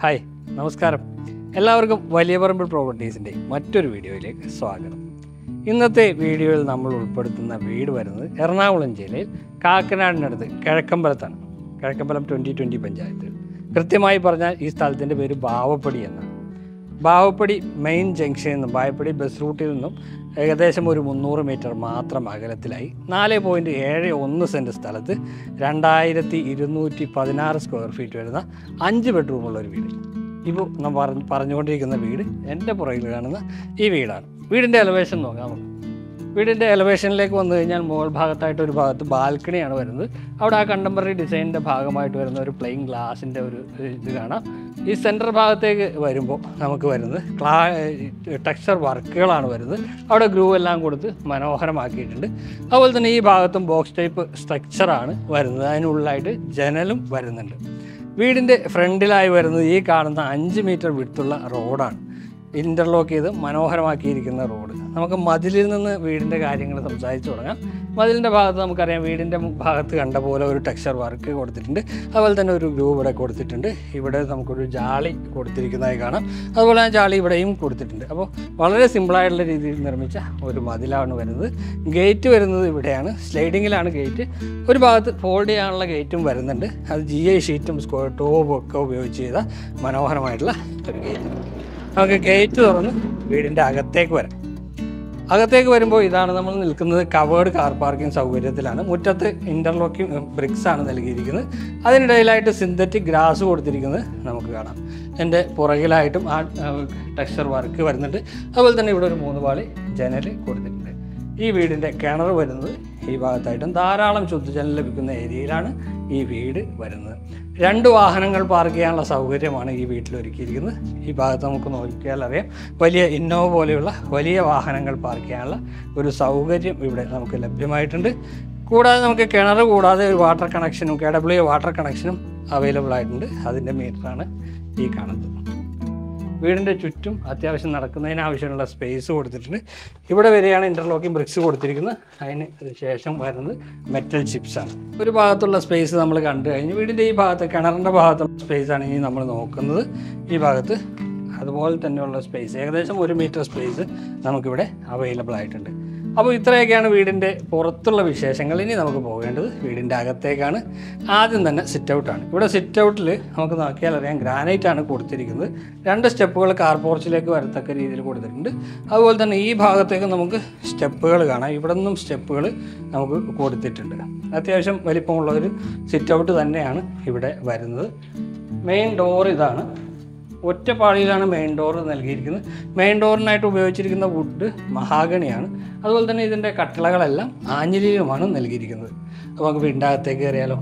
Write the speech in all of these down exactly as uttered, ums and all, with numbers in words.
Hi നമസ്കാരം. എല്ലാവർക്കും വലിയ പറമ്പിൽ പ്രോപ്പർട്ടീസിൻ്റെ മറ്റൊരു വീഡിയോയിലേക്ക് സ്വാഗതം. ഇന്നത്തെ വീഡിയോയിൽ നമ്മൾ ഉൾപ്പെടുത്തുന്ന വീട് വരുന്നത് എറണാകുളം ജില്ലയിൽ കാക്കനാടിനടുത്ത് കിഴക്കമ്പലത്താണ്. Kizhakkambalam twenty twenty panchayat. കൃത്യമായി പറഞ്ഞാൽ ഈ സ്ഥലത്തിൻ്റെ പേര് ബാവപ്പടി എന്നാണ്. ബാവപ്പടി മെയിൻ ജംഗ്ഷനിൽ നിന്നും ബാവപ്പടി ബസ് റൂട്ടിൽ നിന്നും ഏകദേശം ഒരു മുന്നൂറ് മീറ്റർ മാത്രം അകലത്തിലായി നാല് പോയിൻറ്റ് ഏഴ് ഒന്ന് സെൻറ്റ് സ്ഥലത്ത് രണ്ടായിരത്തി ഇരുന്നൂറ്റി പതിനാറ് സ്ക്വയർ ഫീറ്റ് വരുന്ന അഞ്ച് ബെഡ്റൂമുള്ളൊരു വീട്. ഇപ്പോൾ നാം പറഞ്ഞ് പറഞ്ഞുകൊണ്ടിരിക്കുന്ന വീട് എൻ്റെ പുറകിൽ കാണുന്ന ഈ വീടാണ്. വീടിൻ്റെ എലവേഷൻ നോക്കാം നമുക്ക്. വീടിൻ്റെ എലവേഷനിലേക്ക് വന്നു കഴിഞ്ഞാൽ മുകൾ ഭാഗത്തായിട്ട് ഒരു ഭാഗത്ത് ബാൽക്കണിയാണ് വരുന്നത്. അവിടെ ആ കണ്ടംപററി ഡിസൈനിൻ്റെ ഭാഗമായിട്ട് വരുന്ന ഒരു പ്ലെയിൻ ഗ്ലാസിൻ്റെ ഒരു ഇത് കാണാം. ഈ സെൻറ്റർ ഭാഗത്തേക്ക് വരുമ്പോൾ നമുക്ക് വരുന്നത് ക്ലാ ടെക്സ്ചർ വർക്കുകളാണ് വരുന്നത്. അവിടെ ഗ്രൂ എല്ലാം കൊടുത്ത് മനോഹരമാക്കിയിട്ടുണ്ട്. അതുപോലെ തന്നെ ഈ ഭാഗത്തും ബോക്സ് ടൈപ്പ് സ്ട്രക്ചറാണ് വരുന്നത്. അതിനുള്ളിലായിട്ട് ജനലും വരുന്നുണ്ട്. വീടിൻ്റെ ഫ്രണ്ടിലായി വരുന്നത് ഈ കാണുന്ന അഞ്ച് മീറ്റർ വിടുത്തുള്ള റോഡാണ്. ഇൻ്റർലോക്ക് ചെയ്ത് മനോഹരമാക്കിയിരിക്കുന്ന റോഡ്. നമുക്ക് മതിലിൽ നിന്ന് വീടിൻ്റെ കാര്യങ്ങൾ സംസാരിച്ച് തുടങ്ങാം. മതിലിൻ്റെ ഭാഗത്ത് നമുക്കറിയാം, വീടിൻ്റെ ഭാഗത്ത് കണ്ട പോലെ ഒരു ടെക്സ്ചർ വർക്ക് കൊടുത്തിട്ടുണ്ട്. അതുപോലെ തന്നെ ഒരു ഗ്രൂ ഇവിടെ കൊടുത്തിട്ടുണ്ട്. ഇവിടെ നമുക്കൊരു ജാളി കൊടുത്തിരിക്കുന്നതായി കാണാം. അതുപോലെ ആ ജാളി ഇവിടെയും കൊടുത്തിട്ടുണ്ട്. അപ്പോൾ വളരെ സിമ്പിളായിട്ടുള്ള രീതിയിൽ നിർമ്മിച്ച ഒരു മതിലാണ് വരുന്നത്. ഗേറ്റ് വരുന്നത് ഇവിടെയാണ്. സ്ലൈഡിങ്ങിലാണ് ഗേറ്റ്. ഒരു ഭാഗത്ത് ഫോൾഡ് ചെയ്യാനുള്ള ഗേറ്റും വരുന്നുണ്ട്. അത് ജി ഐ ഷീറ്റും സ്ക്വയർ ടോബും ഒക്കെ ഉപയോഗിച്ച് ചെയ്ത മനോഹരമായിട്ടുള്ള ഒരു ഗേറ്റ്. നമുക്ക് ഗേറ്റ് തുറന്ന് വീടിൻ്റെ അകത്തേക്ക് വരാം. അകത്തേക്ക് വരുമ്പോൾ ഇതാണ് നമ്മൾ നിൽക്കുന്നത്. കവേർഡ് കാർ പാർക്കിംഗ് സൗകര്യത്തിലാണ്. മുറ്റത്ത് ഇൻ്റർലോക്കിംഗ് ബ്രിക്സ് ആണ് നൽകിയിരിക്കുന്നത്. അതിനിടയിലായിട്ട് സിന്തറ്റിക് ഗ്രാസ് കൊടുത്തിരിക്കുന്നത് നമുക്ക് കാണാം. എൻ്റെ പുറകിലായിട്ടും ആ ടെക്സ്ചർ വർക്ക് വരുന്നുണ്ട്. അതുപോലെ തന്നെ ഇവിടെ ഒരു മൂന്ന് പാളി ജനൽ കൊടുത്തിട്ടുണ്ട്. ഈ വീടിൻ്റെ കിണർ വരുന്നത് ഈ ഭാഗത്തായിട്ടും ധാരാളം ശുദ്ധജലം ലഭിക്കുന്ന ഏരിയയിലാണ് ഈ വീട് വരുന്നത്. രണ്ട് വാഹനങ്ങൾ പാർക്ക് ചെയ്യാനുള്ള സൗകര്യമാണ് ഈ വീട്ടിൽ ഒരുക്കിയിരിക്കുന്നത്. ഈ ഭാഗത്ത് നമുക്ക് നോക്കിയാൽ അറിയാം, വലിയ ഇന്നോവ പോലെയുള്ള വലിയ വാഹനങ്ങൾ പാർക്ക് ചെയ്യാനുള്ള ഒരു സൗകര്യം ഇവിടെ നമുക്ക് ലഭ്യമായിട്ടുണ്ട്. കൂടാതെ നമുക്ക് കിണർ കൂടാതെ ഒരു വാട്ടർ കണക്ഷനും കെ ഡബ്ല്യു വാട്ടർ കണക്ഷനും അവൈലബിൾ ആയിട്ടുണ്ട്. അതിൻ്റെ മീറ്ററാണ് ഈ കാണുന്നത്. വീടിൻ്റെ ചുറ്റും അത്യാവശ്യം നടക്കുന്നതിന് ആവശ്യമുള്ള സ്പേസ് കൊടുത്തിട്ടുണ്ട്. ഇവിടെ വരെയാണ് ഇൻ്റർലോക്കിംഗ് ബ്രിക്സ് കൊടുത്തിരിക്കുന്നത്. അതിന് ശേഷം വരുന്നത് മെറ്റൽ ചിപ്സാണ്. ഒരു ഭാഗത്തുള്ള സ്പേസ് നമ്മൾ കണ്ടു കഴിഞ്ഞ് വീടിൻ്റെ ഈ ഭാഗത്ത് കിണറിൻ്റെ ഭാഗത്തുള്ള സ്പേസാണ് ഇനി നമ്മൾ നോക്കുന്നത്. ഈ ഭാഗത്ത് അതുപോലെ തന്നെയുള്ള സ്പേസ് ഏകദേശം ഒരു മീറ്റർ സ്പേസ് നമുക്കിവിടെ അവൈലബിൾ ആയിട്ടുണ്ട്. അപ്പോൾ ഇത്രയൊക്കെയാണ് വീടിൻ്റെ പുറത്തുള്ള വിശേഷങ്ങൾ. ഇനി നമുക്ക് പോകേണ്ടത് വീടിൻ്റെ അകത്തേക്കാണ്. ആദ്യം തന്നെ സിറ്റ് ഔട്ടാണ്. ഇവിടെ സിറ്റ് ഔട്ടിൽ നമുക്ക് നോക്കിയാൽ അറിയാം, ഗ്രാനൈറ്റ് ആണ് കൊടുത്തിരിക്കുന്നത്. രണ്ട് സ്റ്റെപ്പുകൾ കാർ പോർച്ചിലേക്ക് വരത്തക്ക രീതിയിൽ കൊടുത്തിട്ടുണ്ട്. അതുപോലെ തന്നെ ഈ ഭാഗത്തേക്ക് നമുക്ക് സ്റ്റെപ്പുകൾ കാണാം. ഇവിടെ നിന്നും സ്റ്റെപ്പുകൾ നമുക്ക് കൊടുത്തിട്ടുണ്ട്. അത്യാവശ്യം വലിപ്പമുള്ള ഒരു സിറ്റ് ഔട്ട് തന്നെയാണ് ഇവിടെ വരുന്നത്. മെയിൻ ഡോർ ഇതാണ്. ഒറ്റപ്പാളിയിലാണ് മെയിൻ ഡോർ നൽകിയിരിക്കുന്നത്. മെയിൻ ഡോറിനായിട്ട് ഉപയോഗിച്ചിരിക്കുന്ന വുഡ് മഹാഗണിയാണ്. അതുപോലെ തന്നെ ഇതിൻ്റെ കട്ടിളകളെല്ലാം ആഞ്ഞിലിയിലുമാണ് നൽകിയിരിക്കുന്നത്. അപ്പോൾ നമുക്ക് വീടിൻ്റെ അകത്തേക്ക് കയറിയാലോ.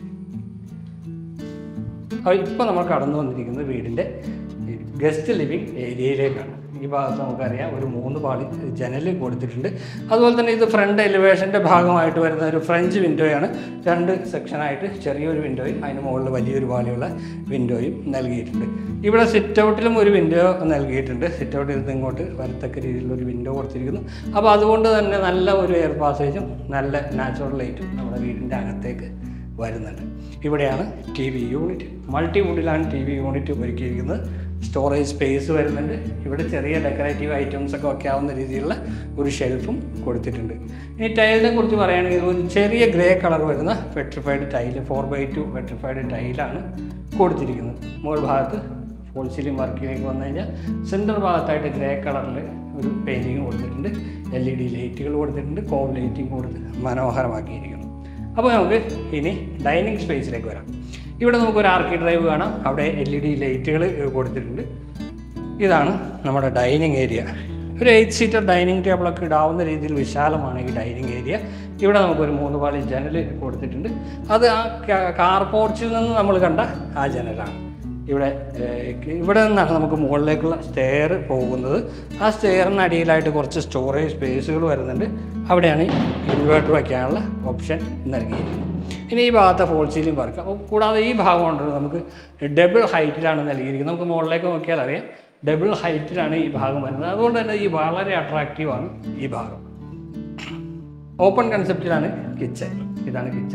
അപ്പോൾ ഇപ്പോൾ നമ്മൾ കടന്നു വന്നിരിക്കുന്നത് വീടിൻ്റെ ഗസ്റ്റ് ലിവിങ് ഏരിയയിലേക്കാണ്. ഈ ഭാഗത്ത് നമുക്കറിയാം ഒരു മൂന്ന് പാളി ജനൽ കൊടുത്തിട്ടുണ്ട്. അതുപോലെ തന്നെ ഇത് ഫ്രണ്ട് എലിവേഷൻ്റെ ഭാഗമായിട്ട് വരുന്ന ഒരു ഫ്രഞ്ച് വിൻഡോയാണ്. രണ്ട് സെക്ഷനായിട്ട് ചെറിയൊരു വിൻഡോയും അതിന് മുകളിൽ വലിയൊരു പാളിയുള്ള വിൻഡോയും നൽകിയിട്ടുണ്ട്. ഇവിടെ സിറ്റ് ഔട്ടിലും ഒരു വിൻഡോ നൽകിയിട്ടുണ്ട്. സിറ്റ് ഔട്ടിൽ നിന്ന് ഇങ്ങോട്ട് വരത്തക്ക രീതിയിലൊരു വിൻഡോ കൊടുത്തിരിക്കുന്നു. അപ്പോൾ അതുകൊണ്ട് തന്നെ നല്ല ഒരു എയർ പാസേജും നല്ല നാച്ചുറൽ ലൈറ്റും നമ്മുടെ വീടിൻ്റെ അകത്തേക്ക് വരുന്നുണ്ട്. ഇവിടെയാണ് ടി വി യൂണിറ്റ്. മൾട്ടി വുഡിലാണ് ടി വി യൂണിറ്റ് ഒരുക്കിയിരിക്കുന്നത്. സ്റ്റോറേജ് സ്പേസ് വരുന്നുണ്ട്. ഇവിടെ ചെറിയ ഡെക്കറേറ്റീവ് ഐറ്റംസ് ഒക്കെ വയ്ക്കാവുന്ന രീതിയിലുള്ള ഒരു ഷെൽഫും കൊടുത്തിട്ടുണ്ട്. ഇനി ടൈലിനെ കുറിച്ച് പറയുകയാണെങ്കിൽ ഒരു ചെറിയ ഗ്രേ കളർ വരുന്ന vitrified tile four by two vitrified ടൈലാണ് കൊടുത്തിരിക്കുന്നത്. മുകൾ ഭാഗത്ത് ഫോൾ സീലിംഗ് വർക്കിലേക്ക് വന്നു കഴിഞ്ഞാൽ സെൻറ്റർ ഭാഗത്തായിട്ട് ഗ്രേ കളറിൽ ഒരു പെയിൻറ്റിങ് കൊടുത്തിട്ടുണ്ട്. എൽ ഇ ഡി ലൈറ്റുകൾ കൊടുത്തിട്ടുണ്ട്. കോവ് ലൈറ്റിംഗ് കൊടുത്ത് മനോഹരമാക്കിയിരിക്കുന്നു. അപ്പോൾ നമുക്ക് ഇനി ഡൈനിങ് സ്പേസിലേക്ക് വരാം. ഇവിടെ നമുക്കൊരു ആർക്കി ഡ്രൈവ് കാണാം. അവിടെ എൽ ഇ ഡി ലൈറ്റുകൾ കൊടുത്തിട്ടുണ്ട്. ഇതാണ് നമ്മുടെ ഡൈനിങ് ഏരിയ. ഒരു എയ്റ്റ് സീറ്റർ ഡൈനിങ് ടേബിളൊക്കെ ഇടാവുന്ന രീതിയിൽ വിശാലമാണ് ഈ ഡൈനിങ് ഏരിയ. ഇവിടെ നമുക്കൊരു മൂന്ന് പാളി ജനൽ കൊടുത്തിട്ടുണ്ട്. അത് ആ കാർ പോർച്ചിൽ നിന്ന് നമ്മൾ കണ്ട ആ ജനലാണ്. ഇവിടെ ഇവിടെ നിന്നാണ് നമുക്ക് മുകളിലേക്കുള്ള സ്റ്റെയർ പോകുന്നത്. ആ സ്റ്റെയറിന് അടിയിലായിട്ട് കുറച്ച് സ്റ്റോറേജ് സ്പേസുകൾ വരുന്നുണ്ട്. അവിടെയാണ് ഇൻവേർട്ടർ വയ്ക്കാനുള്ള ഓപ്ഷൻ നൽകിയിരിക്കുന്നത്. ഇനി ഈ ഭാഗത്തെ ഫോൾ സീലിംഗ് വർക്ക്. അപ്പോൾ കൂടാതെ ഈ ഭാഗം കൊണ്ട് നമുക്ക് ഡബിൾ ഹൈറ്റിലാണ് നൽകിയിരിക്കുന്നത്. നമുക്ക് മുകളിലേക്ക് നോക്കിയാൽ അറിയാം, ഡബിൾ ഹൈറ്റിലാണ് ഈ ഭാഗം വരുന്നത്. അതുകൊണ്ട് തന്നെ ഈ വളരെ അട്രാക്റ്റീവാണ് ഈ ഭാഗം. ഓപ്പൺ കൺസെപ്റ്റിലാണ് കിച്ചൺ. ഇതാണ് കിച്ചൺ.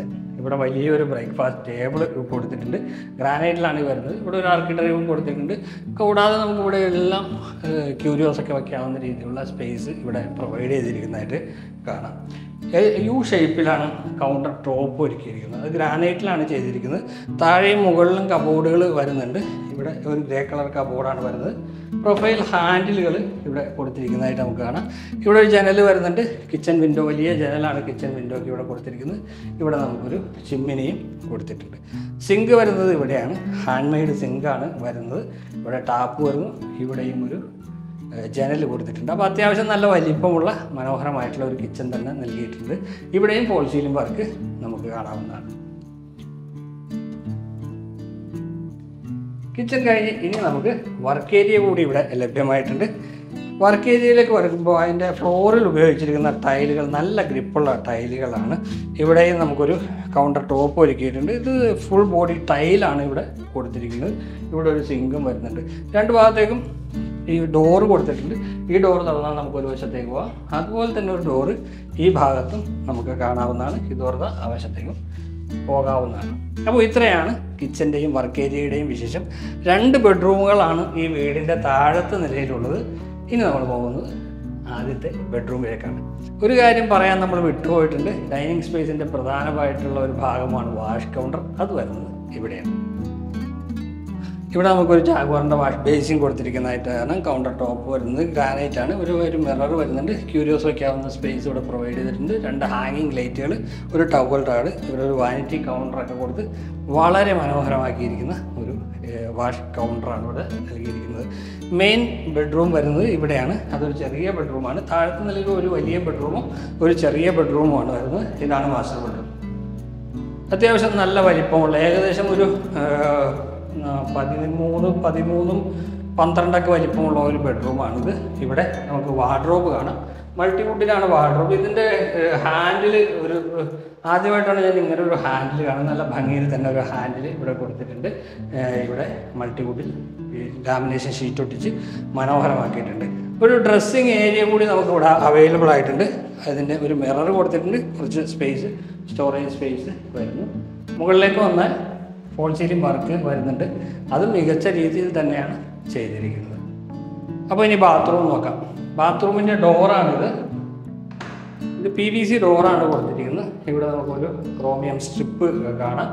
ഇവിടെ വലിയൊരു ബ്രേക്ക്ഫാസ്റ്റ് ടേബിൾ കൊടുത്തിട്ടുണ്ട്. ഗ്രാനൈറ്റിലാണ് വരുന്നത്. ഇവിടെ ഒരു ആർക്കിടെക്ചറും കൊടുത്തിട്ടുണ്ട്. കൂടാതെ നമുക്ക് ഇവിടെ എല്ലാം ക്യൂരിയോസൊക്കെ വയ്ക്കാവുന്ന രീതിയിലുള്ള സ്പേസ് ഇവിടെ പ്രൊവൈഡ് ചെയ്തിരിക്കുന്നതായിട്ട് കാണാം. യു ഷേപ്പിലാണ് കൗണ്ടർ ടോപ്പ് ഒരുക്കിയിരിക്കുന്നത്. അത് ഗ്രാനൈറ്റിലാണ് ചെയ്തിരിക്കുന്നത്. താഴെയും മുകളിലും കബോർഡുകൾ വരുന്നുണ്ട്. ഇവിടെ ഒരു ഗ്രേ കളർ കബോർഡാണ് വരുന്നത്. പ്രൊഫൈൽ ഹാൻഡിലുകൾ ഇവിടെ കൊടുത്തിരിക്കുന്നതായിട്ട് നമുക്ക് കാണാം. ഇവിടെ ഒരു ജനൽ വരുന്നുണ്ട്. കിച്ചൺ വിൻഡോ, വലിയ ജനലാണ് കിച്ചൺ വിൻഡോയ്ക്ക് ഇവിടെ കൊടുത്തിരിക്കുന്നത്. ഇവിടെ നമുക്കൊരു ചിമ്മിനിയും കൊടുത്തിട്ടുണ്ട്. സിങ്ക് വരുന്നത് ഇവിടെയാണ്. ഹാൻഡ് മെയ്ഡ് സിങ്കാണ് വരുന്നത്. ഇവിടെ ടാപ്പ് വരുന്നു. ഇവിടെയും ഒരു ജനൽ കൊടുത്തിട്ടുണ്ട്. അപ്പോൾ അത്യാവശ്യം നല്ല വലിപ്പമുള്ള മനോഹരമായിട്ടുള്ള ഒരു കിച്ചൺ തന്നെ നൽകിയിട്ടുണ്ട്. ഇവിടെയും ഫോൾ സീലിംഗ് വർക്ക് നമുക്ക് കാണാവുന്നതാണ്. കിച്ചൺ കഴിഞ്ഞ് ഇനി നമുക്ക് വർക്ക് ഏരിയ കൂടി ഇവിടെ ലഭ്യമായിട്ടുണ്ട്. വർക്ക് ഏരിയയിലേക്ക് വരുമ്പോൾ അതിൻ്റെ ഫ്ലോറിൽ ഉപയോഗിച്ചിരിക്കുന്ന ടൈലുകൾ നല്ല ഗ്രിപ്പുള്ള ടൈലുകളാണ്. ഇവിടെയും നമുക്കൊരു കൗണ്ടർ ടോപ്പ് ഒരുക്കിയിട്ടുണ്ട്. ഇത് ഫുൾ ബോഡി ടൈലാണ് ഇവിടെ കൊടുത്തിരിക്കുന്നത്. ഇവിടെ ഒരു സിങ്കും വരുന്നുണ്ട്. രണ്ട് ഭാഗത്തേക്കും ഈ ഡോറ് കൊടുത്തിട്ടുണ്ട്. ഈ ഡോറ് തുറന്നാൽ നമുക്ക് ഒരു വശത്തേക്ക് പോകാം. അതുപോലെ തന്നെ ഒരു ഡോറ് ഈ ഭാഗത്തും നമുക്ക് കാണാവുന്നതാണ്. ഈ തുറന്ന ആ വശത്തേക്കും പോകാവുന്നതാണ്. അപ്പോൾ ഇത്രയാണ് കിച്ചൻ്റെയും വർക്ക് ഏരിയയുടെയും വിശേഷം. രണ്ട് ബെഡ്റൂമുകളാണ് ഈ വീടിൻ്റെ താഴത്തെ നിലയിലുള്ളത്. ഇനി നമ്മൾ പോകുന്നത് ആദ്യത്തെ ബെഡ്റൂമിലേക്കാണ്. ഒരു കാര്യം പറയാൻ നമ്മൾ വിട്ടുപോയിട്ടുണ്ട്. ഡൈനിങ് സ്പേസിൻ്റെ പ്രധാനമായിട്ടുള്ള ഒരു ഭാഗമാണ് വാഷ് കൗണ്ടർ. അത് വരുന്നത് ഇവിടെയാണ്. ഇവിടെ നമുക്കൊരു ജാഗ്വാറിൻ്റെ വാഷ് ബേസിൻ കൊടുത്തിരിക്കുന്നതായിട്ടാണ്. കൗണ്ടർ ടോപ്പ് വരുന്നത് ഗ്രാനൈറ്റ് ആണ്. ഒരു ഒരു മിറർ വരുന്നുണ്ട്. ക്യൂരിയോസ് വയ്ക്കാവുന്ന സ്പേസ് ഇവിടെ പ്രൊവൈഡ് ചെയ്തിട്ടുണ്ട്. രണ്ട് ഹാങ്ങിങ് ലൈറ്റുകൾ, ഒരു ടവൽ റാഡ്, ഇവിടെ ഒരു വാനിറ്റി കൗണ്ടറൊക്കെ കൊടുത്ത് വളരെ മനോഹരമാക്കിയിരിക്കുന്ന ഒരു വാഷ് കൗണ്ടറാണ് ഇവിടെ നൽകിയിരിക്കുന്നത്. മെയിൻ ബെഡ്റൂം വരുന്നത് ഇവിടെയാണ്. അതൊരു ചെറിയ ബെഡ്റൂമാണ്. താഴത്തെ നിലയിൽ ഒരു വലിയ ബെഡ്റൂമും ഒരു ചെറിയ ബെഡ്റൂമുമാണ് വരുന്നത്. ഇതാണ് മാസ്റ്റർ ബെഡ്റൂം. അത്യാവശ്യം നല്ല വലിപ്പമുള്ള ഏകദേശം ഒരു പതിമൂന്ന് പതിമൂന്നും പന്ത്രണ്ടൊക്കെ വലിപ്പമുള്ള ഒരു ബെഡ്റൂമാണിത്. ഇവിടെ നമുക്ക് വാർഡ്രോബ് കാണാം. മൾട്ടിവുഡിലാണ് വാർഡ്രോബ്. ഇതിൻ്റെ ഹാൻഡിൽ ഒരു ആദ്യമായിട്ടാണ് ഞാൻ ഇങ്ങനെ ഒരു ഹാൻഡിൽ കാണുന്നത്. നല്ല ഭംഗിയിൽ തന്നെ ഒരു ഹാൻഡിൽ ഇവിടെ കൊടുത്തിട്ടുണ്ട്. ഇവിടെ മൾട്ടിവുഡിൽ ലാമിനേഷൻ ഷീറ്റ് ഒട്ടിച്ച് മനോഹരമാക്കിയിട്ടുണ്ട്. ഒരു ഡ്രസ്സിങ് ഏരിയ കൂടി നമുക്ക് ഇവിടെ അവൈലബിൾ ആയിട്ടുണ്ട്. അതിൻ്റെ ഒരു മിറർ കൊടുത്തിട്ടുണ്ട്. കുറച്ച് സ്പേസ്, സ്റ്റോറേജ് സ്പേസ് വരുന്നു. മുകളിലേക്ക് വന്നാൽ ഫോൾ സീലിംഗ് വർക്ക് വരുന്നുണ്ട്. അത് മികച്ച രീതിയിൽ തന്നെയാണ് ചെയ്തിരിക്കുന്നത്. അപ്പോൾ ഇനി ബാത്റൂം നോക്കാം. ബാത്റൂമിൻ്റെ ഡോറാണിത്. ഇത് പി വി സി ഡോറാണ് കൊടുത്തിരിക്കുന്നത്. ഇവിടെ നമുക്കൊരു ക്രോമിയം സ്ട്രിപ്പ് കാണാം.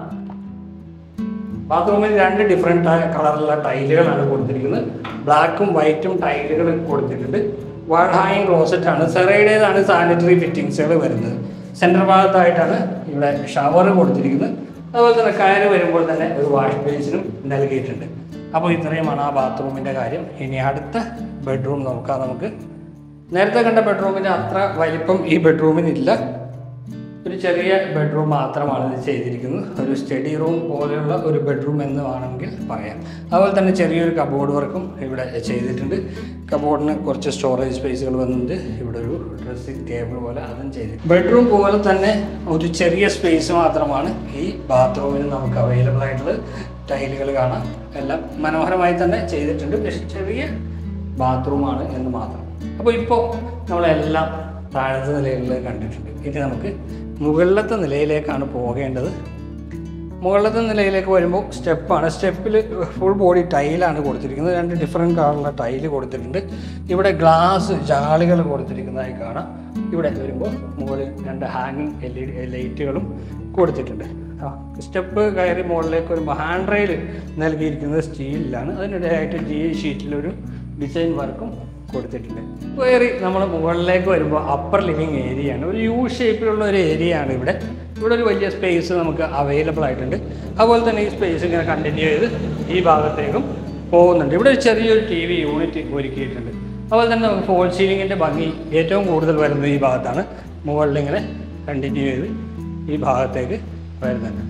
ബാത്റൂമിൽ രണ്ട് ഡിഫറെൻറ്റ് കളറിലുള്ള ടൈലുകളാണ് കൊടുത്തിരിക്കുന്നത്. ബ്ലാക്കും വൈറ്റും ടൈലുകൾ കൊടുത്തിട്ടുണ്ട്. വാൾ ഹാങ്ങിങ് ക്ലോസറ്റാണ്. സെറൈഡേതാണ് സാനിറ്ററി ഫിറ്റിങ്സുകൾ വരുന്നത്. സെൻറ്റർ ഭാഗത്തായിട്ടാണ് ഇവിടെ ഷവർ കൊടുത്തിരിക്കുന്നത്. അതുപോലെ തന്നെ കയറി വരുമ്പോൾ തന്നെ ഒരു വാഷ് ബേസിനും നൽകിയിട്ടുണ്ട്. അപ്പോൾ ഇത്രയുമാണ് ആ ബാത്റൂമിൻ്റെ കാര്യം. ഇനി അടുത്ത ബെഡ്റൂം നോക്കാം. നമുക്ക് നേരത്തെ കണ്ട ബെഡ്റൂമിൻ്റെ അത്ര വലിപ്പം ഈ ബെഡ്റൂമിനില്ല. ഒരു ചെറിയ ബെഡ്റൂം മാത്രമാണ് ഇത് ചെയ്തിരിക്കുന്നത്. ഒരു സ്റ്റഡി റൂം പോലെയുള്ള ഒരു ബെഡ്റൂം എന്ന് വേണമെങ്കിൽ പറയാം. അതുപോലെ തന്നെ ചെറിയൊരു കബോർഡ് വർക്കും ഇവിടെ ചെയ്തിട്ടുണ്ട്. കബോർഡിന് കുറച്ച് സ്റ്റോറേജ് സ്പേസുകൾ വന്നിട്ടുണ്ട്. ഇവിടെ ഒരു ഡ്രസ്സിംഗ് ടേബിൾ പോലെ അതും ചെയ്തിട്ടുണ്ട്. ബെഡ്റൂം പോലെ തന്നെ ഒരു ചെറിയ സ്പേസ് മാത്രമാണ് ഈ ബാത്റൂമിന് നമുക്ക് അവൈലബിൾ ആയിട്ടുള്ളത്. ടൈലുകൾ കാണാം. എല്ലാം മനോഹരമായി തന്നെ ചെയ്തിട്ടുണ്ട്. പക്ഷേ ചെറിയ ബാത്റൂമാണ് എന്ന് മാത്രം. അപ്പോൾ ഇപ്പോൾ നമ്മളെല്ലാം താഴത്തെ നിലയിൽ കണ്ടിട്ടുണ്ട്. ഇനി നമുക്ക് മുകളിലത്തെ നിലയിലേക്കാണ് പോകേണ്ടത്. മുകളിലത്തെ നിലയിലേക്ക് വരുമ്പോൾ സ്റ്റെപ്പാണ്. സ്റ്റെപ്പിൽ ഫുൾ ബോഡി ടൈലാണ് കൊടുത്തിരിക്കുന്നത്. രണ്ട് ഡിഫറെൻറ്റ് കളറുള്ള ടൈല് കൊടുത്തിട്ടുണ്ട്. ഇവിടെ ഗ്ലാസ് ജാളികൾ കൊടുത്തിരിക്കുന്നതായി കാണാം. ഇവിടെ വരുമ്പോൾ മുകളിൽ രണ്ട് ഹാങ്ങിങ് എൽ ഇ ഡി ലൈറ്റുകളും കൊടുത്തിട്ടുണ്ട്. സ്റ്റെപ്പ് കയറി മുകളിലേക്ക് വരുമ്പോൾ ഹാൻഡ് റെയിൽ നൽകിയിരിക്കുന്നത് സ്റ്റീലിലാണ്. അതിനിടയായിട്ട് ജി ഷീറ്റിലൊരു ഡിസൈൻ വർക്കും കൊടുത്തിട്ടുണ്ട്. കയറി നമ്മൾ മുകളിലേക്ക് വരുമ്പോൾ അപ്പർ ലിവിങ് ഏരിയയാണ്. ഒരു യു ഷേപ്പിലുള്ള ഒരു ഏരിയയാണ് ഇവിടെ. ഇവിടെ ഒരു വലിയ സ്പേസ് നമുക്ക് അവൈലബിൾ ആയിട്ടുണ്ട്. അതുപോലെ തന്നെ ഈ സ്പേസ് ഇങ്ങനെ കണ്ടിന്യൂ ചെയ്ത് ഈ ഭാഗത്തേക്കും പോകുന്നുണ്ട്. ഇവിടെ ഒരു ചെറിയൊരു ടി വി യൂണിറ്റ് ഒരുക്കിയിട്ടുണ്ട്. അതുപോലെ തന്നെ നമുക്ക് ഫോൾ സീലിങ്ങിൻ്റെ ഭംഗി ഏറ്റവും കൂടുതൽ വരുന്നത് ഈ ഭാഗത്താണ്. മുകളിലിങ്ങനെ കണ്ടിന്യൂ ചെയ്ത് ഈ ഭാഗത്തേക്ക് വരുന്നുണ്ട്.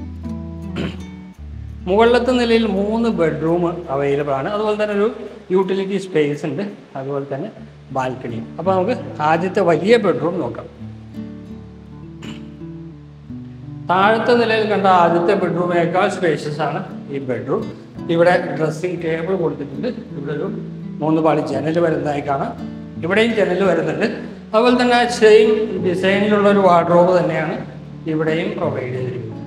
മുകളിലത്തെ നിലയിൽ മൂന്ന് ബെഡ്റൂം അവൈലബിൾ ആണ്. അതുപോലെ തന്നെ ഒരു യൂട്ടിലിറ്റി സ്പേസ് ഉണ്ട്. അതുപോലെ തന്നെ ബാൽക്കണിയും. അപ്പോൾ നമുക്ക് ആദ്യത്തെ വലിയ ബെഡ്റൂം നോക്കാം. താഴത്തെ നിലയിൽ കണ്ട ആദ്യത്തെ ബെഡ്റൂമിനേക്കാൾ സ്പേഷ്യസ് ആണ് ഈ ബെഡ്റൂം. ഇവിടെ ഡ്രസ്സിംഗ് ടേബിൾ കൊടുത്തിട്ടുണ്ട്. ഇവിടെ ഒരു മൂന്ന് പാളി ജനൽ വരുന്നതായി കാണാം. ഇവിടെയും ജനൽ വരുന്നുണ്ട്. അതുപോലെ തന്നെ സെയിം ഡിസൈനിലുള്ള ഒരു വാർഡ്രോബ് തന്നെയാണ് ഇവിടെയും പ്രൊവൈഡ് ചെയ്തിരിക്കുന്നത്.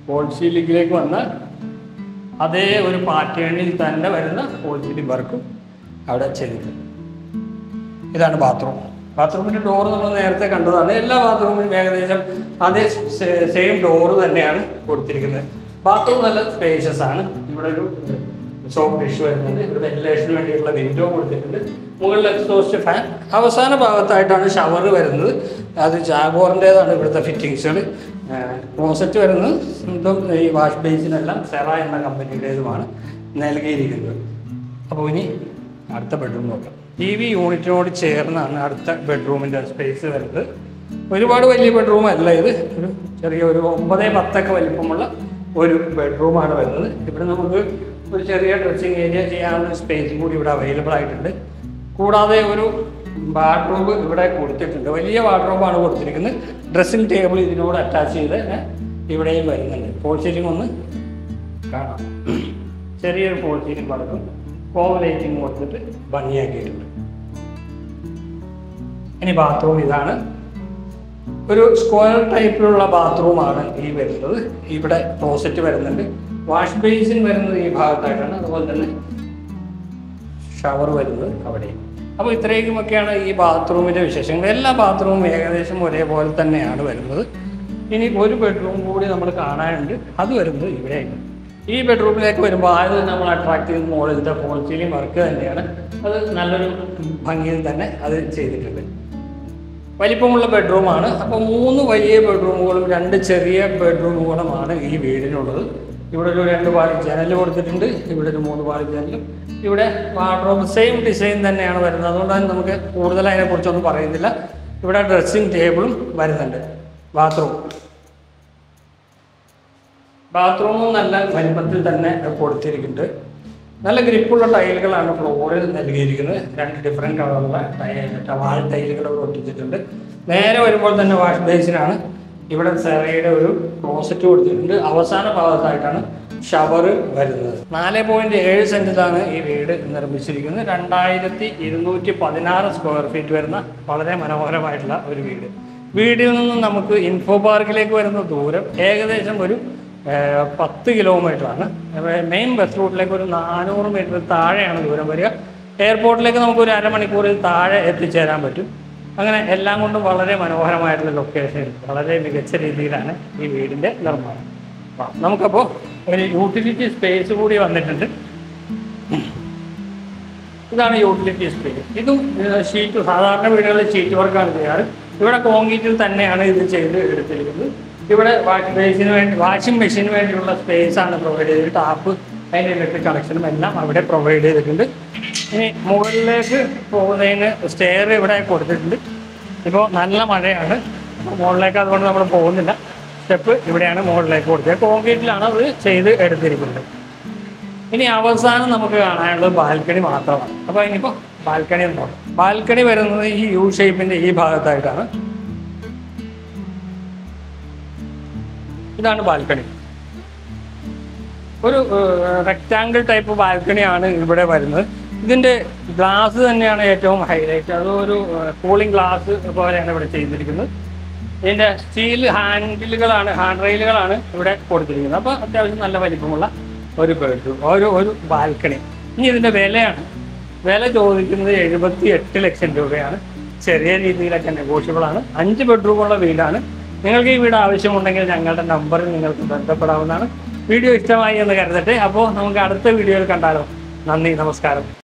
ഫോൾ സീലിംഗിലേക്ക് വന്ന അതേ ഒരു പാറ്റേണിൽ തന്നെ വരുന്ന ഫോൾ സീലിംഗ് വർക്കും അവിടെ ചെയ്തിട്ടുണ്ട്. ഇതാണ് ബാത്റൂം. ബാത്റൂമിൻ്റെ ഡോറ് നമ്മൾ നേരത്തെ കണ്ടതാണ്. എല്ലാ ബാത്റൂമിനും ഏകദേശം അതേ സെയിം ഡോറ് തന്നെയാണ് കൊടുത്തിരിക്കുന്നത്. ബാത്റൂം നല്ല സ്പേഷ്യസ് ആണ്. ഇവിടെ ഒരു സോപ്പ് ഡിഷ് വരുന്നുണ്ട്. ഇവിടെ വെന്റിലേഷന് വേണ്ടിയിട്ടുള്ള വിൻഡോ കൊടുത്തിട്ടുണ്ട്. മുകളിൽ എക്സോസ്റ്റ് ഫാൻ. അവസാന ഭാഗത്തായിട്ടാണ് ഷവർ വരുന്നത്. അത് ജാഗോറിൻ്റെതാണ് ഇവിടുത്തെ ഫിറ്റിങ്സുകൾ. ക്ലോസറ്റ് വരുന്നത് സ്വന്തം ഈ വാഷ് ബേസിനെല്ലാം സെറ എന്ന കമ്പനിയുടേതുമാണ് നൽകിയിരിക്കുന്നത്. അപ്പോൾ ഇനി അടുത്ത ബെഡ്റൂം നോക്കാം. ടി വി യൂണിറ്റിനോട് ചേർന്നാണ് അടുത്ത ബെഡ്റൂമിൻ്റെ സ്പേസ് വരുന്നത്. ഒരുപാട് വലിയ ബെഡ്റൂം അല്ല ഇത്. ഒരു ചെറിയ ഒരു ഒമ്പതേ പത്തൊക്കെ വലിപ്പമുള്ള ഒരു ബെഡ്റൂമാണ് വരുന്നത്. ഇവിടെ നമുക്ക് ഒരു ചെറിയ ഡ്രസ്സിങ് ഏരിയ ചെയ്യാനുള്ള സ്പേസും കൂടി ഇവിടെ അവൈലബിൾ ആയിട്ടുണ്ട്. കൂടാതെ ഒരു വാർഡ്രോബ് ഇവിടെ കൊടുത്തിട്ടുണ്ട്. വലിയ വാർഡ്രോബാണ് കൊടുത്തിരിക്കുന്നത്. ഡ്രസ്സിംഗ് ടേബിൾ ഇതിനോട് അറ്റാച്ച് ചെയ്ത് ഇവിടെയും വരുന്നുണ്ട്. ഫോൾ സീലിംഗ് ഒന്ന് കാണാം. ചെറിയൊരു ഫോൾ സീലിംഗ് വർക്കും കോം ലൈറ്റിംഗ് കൊടുത്തിട്ട് ഭംഗിയാക്കിയിട്ടുണ്ട്. ഇനി ബാത്റൂം ഇതാണ്. ഒരു സ്ക്വയർ ടൈപ്പിലുള്ള ബാത്റൂമാണ് ഈ വരുന്നത്. ഇവിടെ ക്ലോസറ്റ് വരുന്നുണ്ട്. വാഷ് ബേസിൻ വരുന്നത് ഈ ഭാഗത്തായിട്ടാണ്. അതുപോലെ തന്നെ ഷവർ വരുന്നത് അവിടെയും. അപ്പോൾ ഇത്രയൊക്കെയാണ് ഈ ബാത്റൂമിൻ്റെ വിശേഷങ്ങൾ. എല്ലാ ബാത്റൂമും ഏകദേശം ഒരേപോലെ തന്നെയാണ് വരുന്നത്. ഇനി ഒരു ബെഡ്റൂം കൂടി നമ്മൾ കാണാനുണ്ട്. അത് വരുന്നത് ഇവിടെയാണ്. ഈ ബെഡ്റൂമിലേക്ക് വരുമ്പോൾ ആദ്യം നമ്മൾ അട്രാക്ട് ചെയ്യുന്ന മോഡലിൻ്റെ ഫോൾ സീലിംഗ് വർക്ക് തന്നെയാണ്. അത് നല്ലൊരു ഭംഗിയിൽ തന്നെ അത് ചെയ്തിട്ടുണ്ട്. വലിപ്പമുള്ള ബെഡ്റൂമാണ്. അപ്പോൾ മൂന്ന് വലിയ ബെഡ്റൂമുകളും രണ്ട് ചെറിയ ബെഡ്റൂമുകളുമാണ് ഈ വീടിനുള്ളത്. ഇവിടെ ഒരു രണ്ട് പാളി ജനൽ കൊടുത്തിട്ടുണ്ട്. ഇവിടെ ഒരു മൂന്ന് പാളി ജനലും. ഇവിടെ വാർഡ്രോബ് സെയിം ഡിസൈൻ തന്നെയാണ് വരുന്നത്. അതുകൊണ്ടാണ് നമുക്ക് കൂടുതൽ അതിനെക്കുറിച്ചൊന്നും പറയുന്നില്ല. ഇവിടെ ഡ്രസ്സിംഗ് ടേബിളും വരുന്നുണ്ട്. ബാത്റൂം ബാത്റൂമും നല്ല വലിപ്പത്തിൽ തന്നെ കൊടുത്തിരിക്കുന്നുണ്ട്. നല്ല ഗ്രിപ്പുള്ള ടൈലുകളാണ് ഫ്ലോറിൽ നൽകിയിരിക്കുന്നത്. രണ്ട് ഡിഫറെൻറ്റ് കളറുള്ള ടൈ വാൾ ടൈലുകൾ ഒട്ടിച്ചിട്ടുണ്ട്. നേരെ വരുമ്പോൾ തന്നെ വാഷ് ബേസിനാണ്. ഇവിടെ സെറയുടെ ഒരു ക്ലോസറ്റ് കൊടുത്തിട്ടുണ്ട്. അവസാന ഭാഗത്തായിട്ടാണ് ഷവർ വരുന്നത്. നാല് പോയിന്റ് ഏഴ് സെൻറ്റിലാണ് ഈ വീട് നിർമ്മിച്ചിരിക്കുന്നത്. രണ്ടായിരത്തി ഇരുന്നൂറ്റി പതിനാറ് സ്ക്വയർ ഫീറ്റ് വരുന്ന വളരെ മനോഹരമായിട്ടുള്ള ഒരു വീട്. വീടിൽ നിന്നും നമുക്ക് ഇൻഫോ പാർക്കിലേക്ക് വരുന്ന ദൂരം ഏകദേശം ഒരു പത്ത് കിലോമീറ്ററാണ്. മെയിൻ ബസ് റൂട്ടിലേക്ക് ഒരു നാനൂറ് മീറ്റർ താഴെയാണ് ദൂരം വരിക. എയർപോർട്ടിലേക്ക് നമുക്ക് ഒരു അരമണിക്കൂറിൽ താഴെ എത്തിച്ചേരാൻ പറ്റും. അങ്ങനെ എല്ലാം കൊണ്ടും വളരെ മനോഹരമായിട്ടുള്ള ലൊക്കേഷൻ, വളരെ മികച്ച രീതിയിലാണ് ഈ വീടിൻ്റെ നിർമ്മാണം. നമുക്കപ്പോൾ ഒരു യൂട്ടിലിറ്റി സ്പേസ് കൂടി വന്നിട്ടുണ്ട്. ഇതാണ് യൂട്ടിലിറ്റി സ്പേസ്. ഇതും ഷീറ്റ്, സാധാരണ വീടുകളിൽ ഷീറ്റ് വർക്കാണ് ചെയ്യാറ്. ഇവിടെ കോൺക്രീറ്റിൽ തന്നെയാണ് ഇത് ചെയ്ത് എടുത്തിരിക്കുന്നത്. ഇവിടെ വാഷ് ബേസിന് വേണ്ടി വാഷിംഗ് മെഷീന് വേണ്ടിയുള്ള സ്പേസ് ആണ് പ്രൊവൈഡ് ചെയ്തിട്ട്. ടാപ്പ്, അതിൻ്റെ ഇലക്ട്രിക് കണക്ഷനും എല്ലാം അവിടെ പ്രൊവൈഡ് ചെയ്തിട്ടുണ്ട്. ഇനി മുകളിലേക്ക് പോകുന്നതിന് സ്റ്റെയർ ഇവിടെ കൊടുത്തിട്ടുണ്ട്. ഇപ്പോൾ നല്ല മഴയാണ്, മുകളിലേക്ക് അതുകൊണ്ട് നമ്മൾ പോകുന്നില്ല. സ്റ്റെപ്പ് ഇവിടെയാണ് മുകളിലേക്ക് കൊടുത്തത്. കോൺക്രീറ്റിലാണ് അത് ചെയ്ത് എടുത്തിരിക്കുന്നത്. ഇനി അവസാനം നമുക്ക് കാണാനുള്ളത് ബാൽക്കണി മാത്രമാണ്. അപ്പോൾ ഇനിയിപ്പോൾ ബാൽക്കണി എന്ന് നോക്കാം. ബാൽക്കണി വരുന്നത് ഈ യു ഷേപ്പിൻ്റെ ഈ ഭാഗത്തായിട്ടാണ്. ഇതാണ് ബാൽക്കണി. ഒരു റെക്റ്റാങ്കിൾ ടൈപ്പ് ബാൽക്കണിയാണ് ഇവിടെ വരുന്നത്. ഇതിൻ്റെ ഗ്ലാസ് തന്നെയാണ് ഏറ്റവും ഹൈലൈറ്റ്. അതൊരു കൂളിംഗ് ഗ്ലാസ് പോലെയാണ് ഇവിടെ ചെയ്തിരിക്കുന്നത്. ഇതിൻ്റെ സ്റ്റീൽ ഹാൻഡിലുകളാണ്, ഹാൻഡ് റെയിലുകളാണ് ഇവിടെ കൊടുത്തിരിക്കുന്നത്. അപ്പോൾ അത്യാവശ്യം നല്ല വലിപ്പമുള്ള ഒരു ബെഡ്റൂം, ഒരു ഒരു ബാൽക്കണി. ഇനി ഇതിൻ്റെ വിലയാണ്. വില ചോദിക്കുന്നത് എഴുപത്തി എട്ട് ലക്ഷം രൂപയാണ്. ചെറിയ രീതിയിലൊക്കെ നെഗോഷ്യബിൾ ആണ്. അഞ്ച് ബെഡ്റൂമുള്ള വീടാണ്. നിങ്ങൾക്ക് ഈ വീട് ആവശ്യമുണ്ടെങ്കിൽ ഞങ്ങളുടെ നമ്പറിൽ നിങ്ങൾക്ക് ബന്ധപ്പെടാവുന്നതാണ്. വീഡിയോ ഇഷ്ടമായി എന്ന് കരുതട്ടെ. അപ്പോൾ നമുക്ക് അടുത്ത വീഡിയോയിൽ കണ്ടാലോ. നന്ദി, നമസ്കാരം.